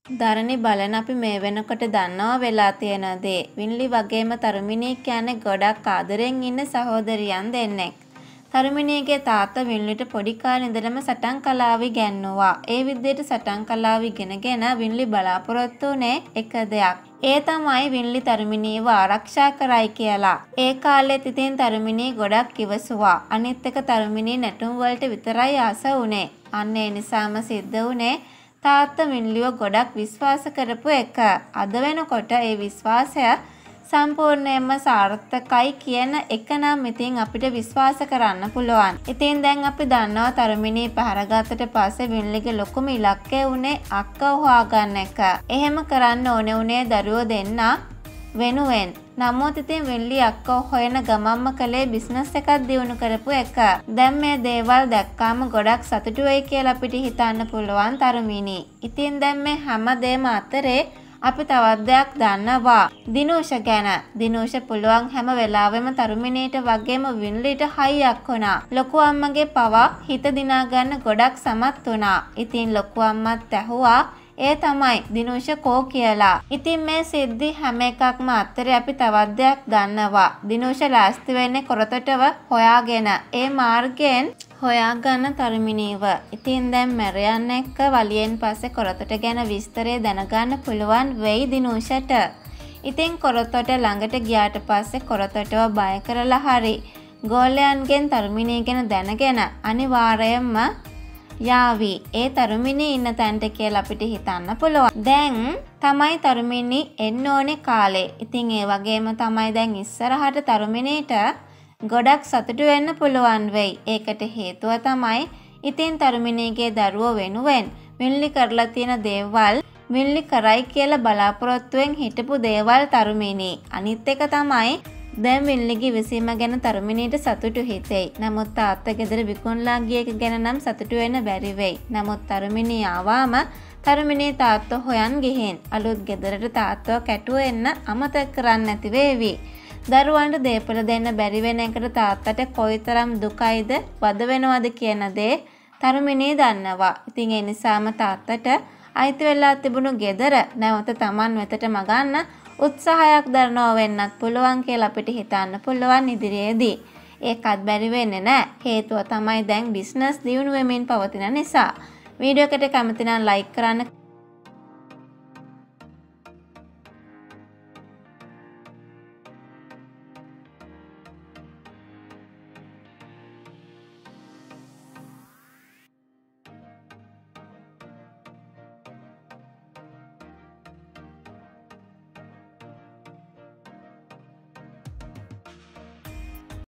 දරණි බලන අපි මේ වෙනකොට දන්නවා වෙලා තියෙන දේ. වින්ලි වගේම තරුමිණී කියන්නේ ගොඩක් ආදරෙන් ඉන්න සහෝදරියන් දෙන්නෙක්. තරුමිණීගේ තාත්තා වින්ලිට පොඩි කාලේ ඉඳලම සටන් කලාව ඉගෙනුවා. ඒ විදිහට සටන් කලාව ඉගෙනගෙන වින්ලි බලාපොරොත්තු වුණේ එක දෙයක්. ඒ තමයි වින්ලි තරුමිණීව ආරක්ෂා කරයි කියලා. ඒ කාලෙත් ඉතින් තරුමිණී ගොඩක් ඉවසුවා. අනිත් එක තරුමිණී නැටුම් වලට විතරයි ආස වුණේ. අන්න ඒ නිසාම සිද්ධ වුණේ තාත්තා වින්ලිව ගොඩක් විශ්වාස කරපු එක. අද වෙනකොට ඒ විශ්වාසය සම්පූර්ණයෙන්ම සාර්ථකයි කියන එක නම් ඉතින් අපිට විශ්වාස කරන්න පුළුවන්. ඉතින් දැන් අපි දන්නවා තරුමිණී පහරගත්තට පස්සේ වින්ලිගේ ලොකුම ඉලක්කය උනේ අක්කව හොයාගන්න එක. එහෙම කරන්න ඕනේ උනේ දරුවෝ දෙන්න වෙනුවෙන්. නමුත් ඉතින් වින්ලි අක්කව හොයන ගමම්ම කළේ බිස්නස් එකක් දියුණු කරපු එක. දැන් මේ දේවල් දැක්කාම ගොඩක් සතුටු වෙයි කියලා අපිට හිතන්න පුළුවන් තරුමිණී. ඉතින් දැන් මේ හැමදේම අතරේ අපි තවත් දෙයක් දන්නවා දිනූෂ ගැන. දිනූෂ පුළුවන් හැම වෙලාවෙම තරුමිණීට වගේම වින්ලිට හයියක් වුණා. ලොකු අම්මගේ පවා හිත දිනා ගන්න ගොඩක් සමත් වුණා. ඉතින් ලොකු අම්මත් ඇහුවා ඒ තමයි දිනූෂ කෝ කියලා. ඉතින් මේ සිද්ධි හැම එකක්ම අතරේ අපි තවත් දෙයක් දන්නවා. දිනූෂ ලෑස්ති වෙන්නේ කොරතොටව හොයාගෙන. ඒ මාර්ගයෙන් හොයාගන්න තරුමිණීව. ඉතින් දැන් මැරයන් එක්ක වලියෙන් පස්සේ කොරතොට ගැන විස්තරය දැනගන්න පුළුවන් වෙයි දිනූෂට. ඉතින් කොරතොට ළඟට ගියාට පස්සේ කොරතොටව බය කරලා හරි ගෝලයන්ගෙන් තරුමිණී ගැන දැනගෙන අනිවාර්යයෙන්ම යාවි. ඒ තරුමිණී ඉන්න තැනට කියලා අපිට හිතන්න පුළුවන්. දැන් තමයි තරුමිණී එන්න ඕනේ කාලේ. ඉතින් ඒ වගේම තමයි දැන් ඉස්සරහට තරුමිණීට ගොඩක් සතුටු වෙන්න පුළුවන් වෙයි. ඒකට හේතුව තමයි ඉතින් තරුමිණීගේ දරුවෝ වෙනුවෙන් වින්ලි කරලා තියෙන දේවල් වින්ලි කරයි කියලා බලාපොරොත්තුවෙන් හිටපු දේවල් තරුමිණී. අනිත් එක තමයි දැන් වින්ලිගේ විසීම ගැන තරුමිණීට සතුටු හිතෙයි. නමුත් තාත්තා ගෙදර විකුණලා ගිය එක ගැන නම් සතුටු වෙන්න බැරි වෙයි. නමුත් තරුමිණී ආවාම තරුමිණී තාත්තා හොයන් ගිහින් අලුත් ගෙදරට තාත්තව කැටුව එන්න අමතක කරන්න නැති වේවි. දරුවන්ට දේපල දෙන්න බැරි වෙන එකට තාත්තට කොයිතරම් දුකයිද වද වෙනවද කියන දේ තරුමිණී දන්නවා. ඉතින් ඒ නිසාම තාත්තට අයිති වෙලා තිබුණු ගෙදර නැවත Taman වෙතට මගන්න උත්සාහයක් දරනවා වෙන්නත් පුළුවන් කියලා අපිට හිතන්න පුළුවන් ඉදිරියේදී. ඒකත් බැරි වෙන්නේ නැහැ. හේතුව තමයි දැන් බිස්නස් දියුණු වෙමින් පවතින නිසා. වීඩියෝ එකට කැමති නම් ලයික් කරන්න.